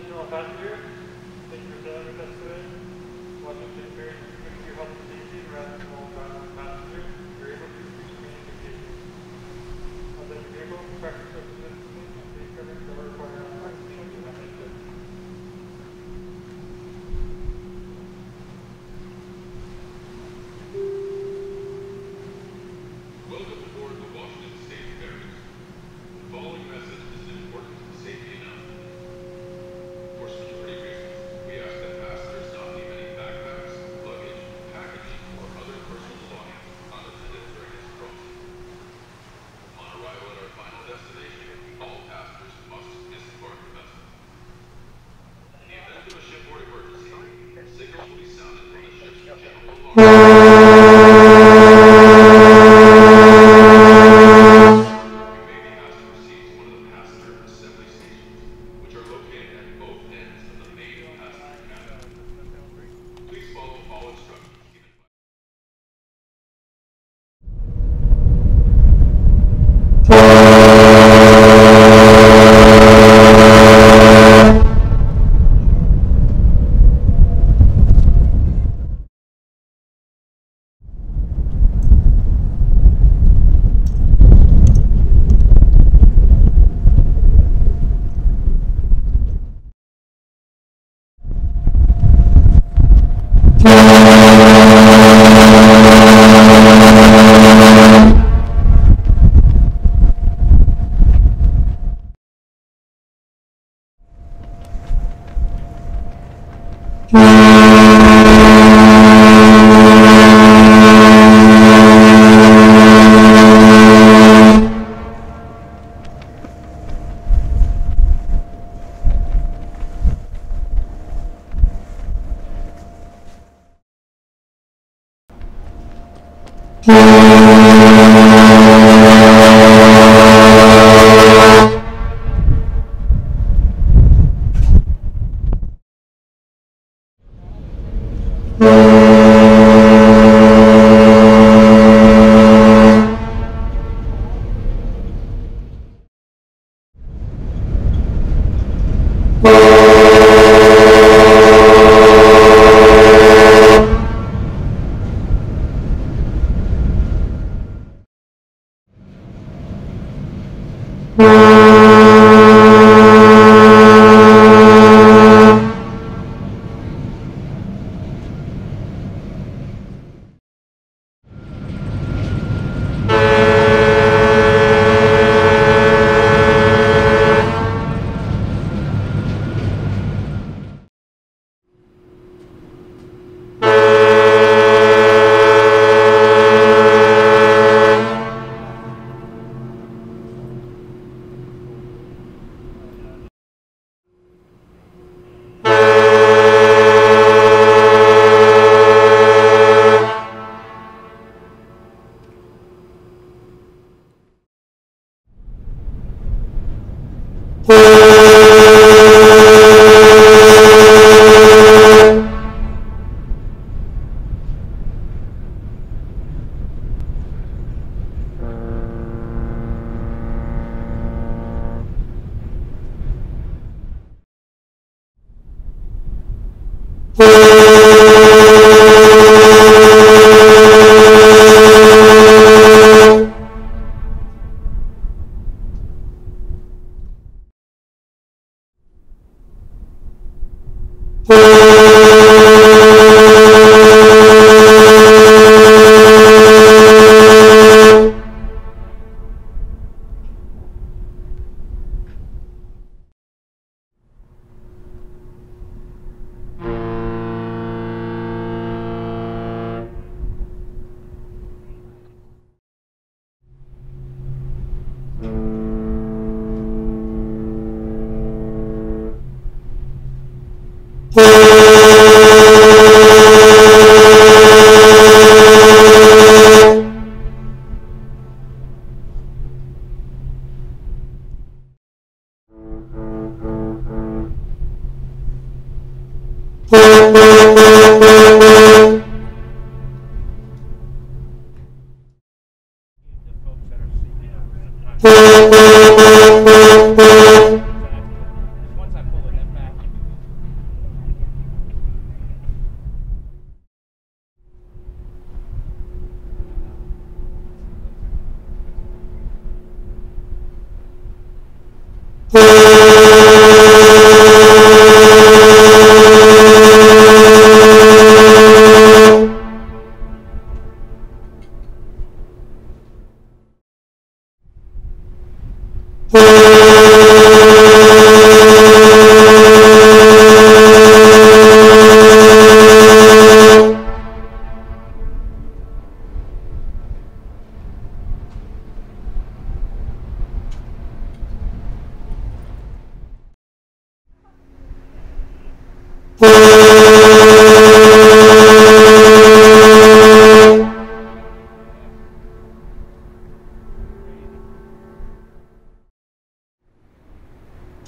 all passengers. Thank you for sailing with us today. Washington Ferries contributes to your health and safety rather than all passengers. You're able to reach communication. Outside the vehicle, practice social distancing and face coverings are required on practice and method. Welcome aboard the Washington State Ferries. The following message is an important safety announcement. For security reasons, we ask that passengers not leave any backpacks, luggage, packaging, or other personal belongings unattended during this crossing. Upon arrival at our final destination, all passengers must disembark the vessel. In the event of a shipboard emergency, signals will be sounded from the ship's general alarm. You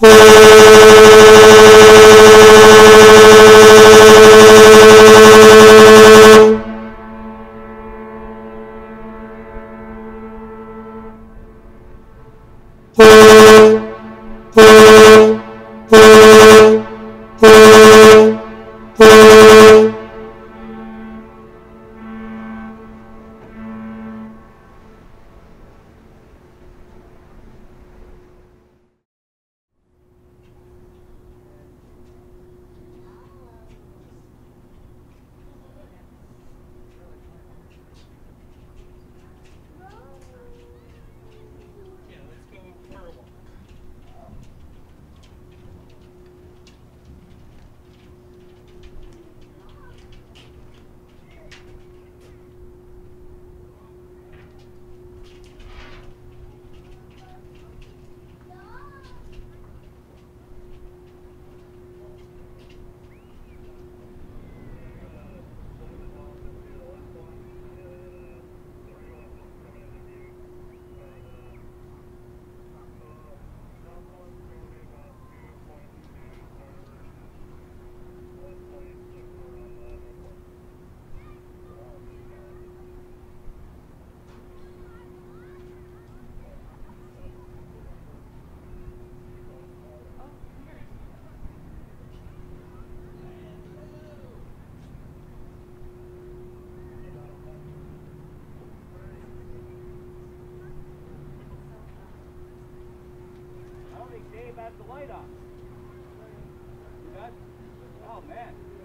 Dave has the light on. You got? Oh man.